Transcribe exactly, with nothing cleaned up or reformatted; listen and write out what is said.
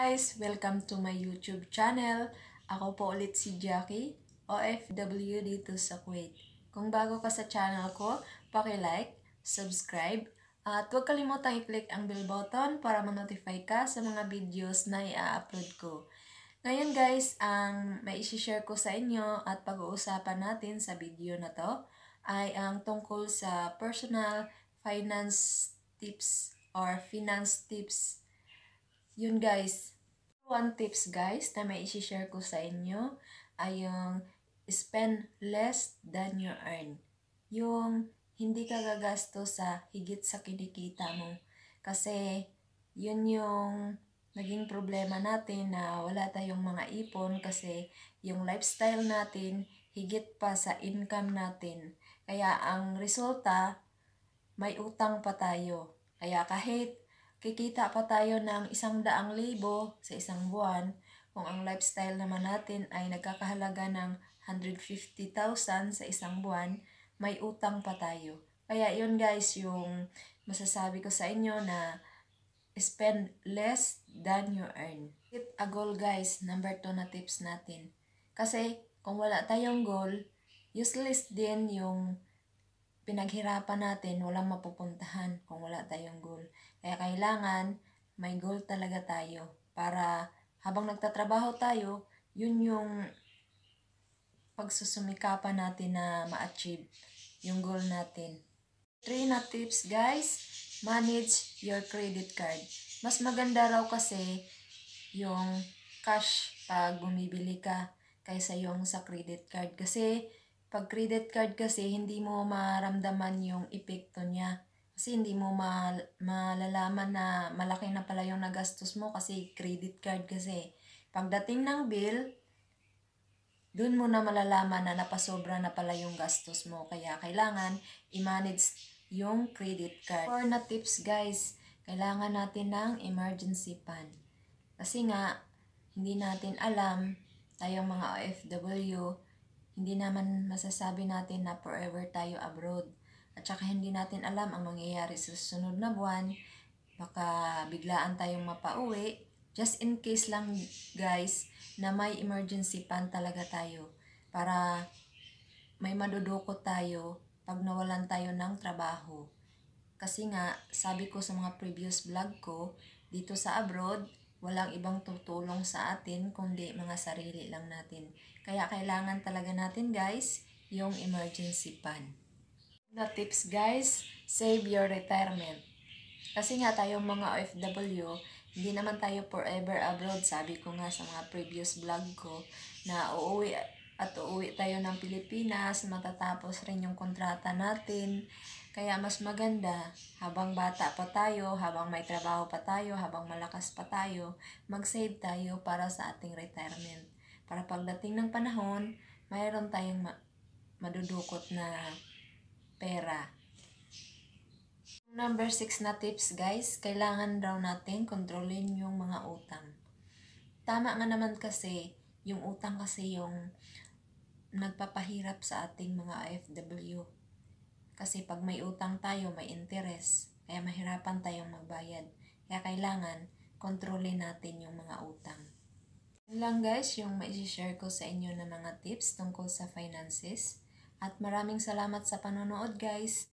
Guys, welcome to my YouTube channel. Ako po ulit si Jackie, O F W dito sa Kuwait. Kung bago ka sa channel ko, paki-like, subscribe, at huwag kalimutang i-click ang bell button para ma-notify ka sa mga videos na i-upload ko. Ngayon guys, ang may isi-share ko sa inyo at pag-uusapan natin sa video na to ay ang tungkol sa personal finance tips or finance tips. Yun guys, one tips guys na may isi-share ko sa inyo ay yung spend less than you earn. Yung hindi ka gagasto sa higit sa kinikita mo. Kasi yun yung naging problema natin na wala tayong mga ipon kasi yung lifestyle natin higit pa sa income natin. Kaya ang resulta, may utang pa tayo. Kaya kahit kikita pa tayo ng isang daang libo sa isang buwan, kung ang lifestyle naman natin ay nagkakahalaga ng one hundred fifty thousand sa isang buwan, may utang pa tayo. Kaya yun guys, yung masasabi ko sa inyo na spend less than you earn. Hit a goal guys, number two na tips natin. Kasi kung wala tayong goal, useless din yung pinaghirapan natin, walang mapupuntahan kung wala tayong goal. Kaya kailangan may goal talaga tayo para habang nagtatrabaho tayo, yun yung pagsusumikapan natin na ma-achieve yung goal natin. Three na tips guys, manage your credit card. Mas maganda raw kasi yung cash pag bumibili ka kaysa yung sa credit card. Kasi pag credit card kasi hindi mo maramdaman yung epekto niya. Kasi hindi mo mal malalaman na malaki na pala yung nagastos mo kasi credit card kasi. Pagdating ng bill, dun mo na malalaman na napasobra na pala yung gastos mo. Kaya kailangan i-manage yung credit card. Four na tips guys, kailangan natin ng emergency fund. Kasi nga, hindi natin alam, tayong mga O F W, hindi naman masasabi natin na forever tayo abroad. At saka hindi natin alam ang mangyayari sa susunod na buwan. Baka biglaan tayong mapauwi. Just in case lang guys na may emergency fund talaga tayo. Para may madudukot tayo pag nawalan tayo ng trabaho. Kasi nga, sabi ko sa mga previous vlog ko, dito sa abroad, walang ibang tutulong sa atin kundi mga sarili lang natin. Kaya kailangan talaga natin guys yung emergency fund. Na tips guys, save your retirement. Kasi nga tayong mga O F W, hindi naman tayo forever abroad. Sabi ko nga sa mga previous vlog ko na uuwi at uuwi tayo ng Pilipinas, matatapos rin yung kontrata natin. Kaya mas maganda, habang bata pa tayo, habang may trabaho pa tayo, habang malakas pa tayo, mag-save tayo para sa ating retirement. Para pagdating ng panahon, mayroon tayong ma madudukot na pera. Number six na tips guys, kailangan raw natin kontrolin yung mga utang. Tama nga naman kasi, yung utang kasi yung nagpapahirap sa ating mga O F W. Kasi pag may utang tayo, may interest. Kaya mahirapan tayong magbayad. Kaya kailangan kontrolin natin yung mga utang. Yun lang guys, yung mai-share ko sa inyo na mga tips tungkol sa finances. At maraming salamat sa panonood guys.